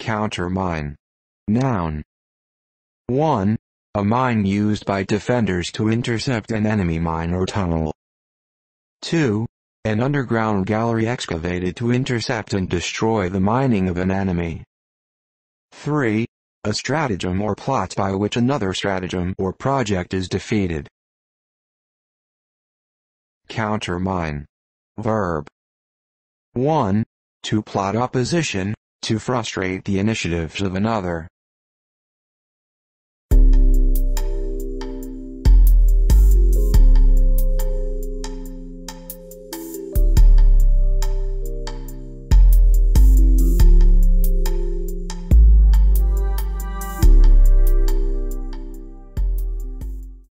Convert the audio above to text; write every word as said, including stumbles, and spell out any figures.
Countermine. Noun. one. A mine used by defenders to intercept an enemy mine or tunnel. two. An underground gallery excavated to intercept and destroy the mining of an enemy. three. A stratagem or plot by which another stratagem or project is defeated. Countermine. Verb. one. To plot opposition, to frustrate the initiatives of another.